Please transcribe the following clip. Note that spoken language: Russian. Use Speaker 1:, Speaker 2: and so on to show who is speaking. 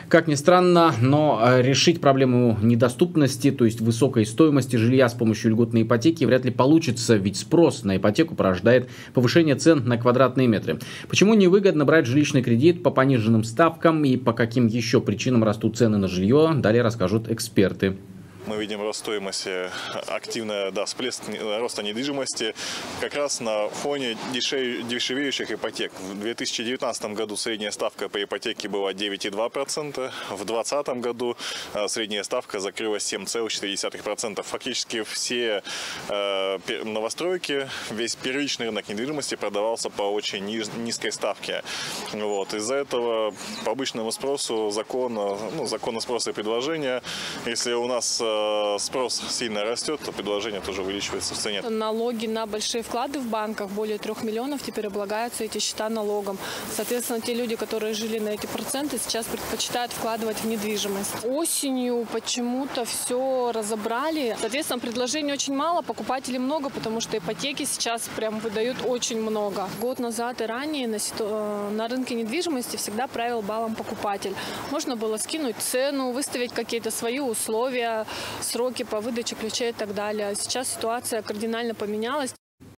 Speaker 1: Как ни странно, но решить проблему недоступности, то есть высокой стоимости жилья с помощью льготной ипотеки вряд ли получится, ведь спрос на ипотеку порождает повышение цен на квадратные метры. Почему невыгодно брать жилищный кредит по пониженным ставкам и по каким еще причинам растут цены на жилье, далее расскажут эксперты.
Speaker 2: Мы видим рост стоимости, активный всплеск роста недвижимости как раз на фоне дешевеющих ипотек. В 2019 году средняя ставка по ипотеке была 9,2%, в 2020 году средняя ставка закрылась 7,4%. Фактически все новостройки, весь первичный рынок недвижимости продавался по очень низкой ставке. Из-за этого по обычному спросу закона спроса и предложения, если у нас спрос сильно растет, то предложение тоже увеличивается в цене.
Speaker 3: Налоги на большие вклады в банках, более 3 миллионов, теперь облагаются эти счета налогом. Соответственно, те люди, которые жили на эти проценты, сейчас предпочитают вкладывать в недвижимость. Осенью почему-то все разобрали. Соответственно, предложений очень мало, покупателей много, потому что ипотеки сейчас прям выдают очень много. Год назад и ранее на рынке недвижимости всегда правил балом покупатель. Можно было скинуть цену, выставить какие-то свои условия, сроки по выдаче ключей и так далее. Сейчас ситуация кардинально поменялась.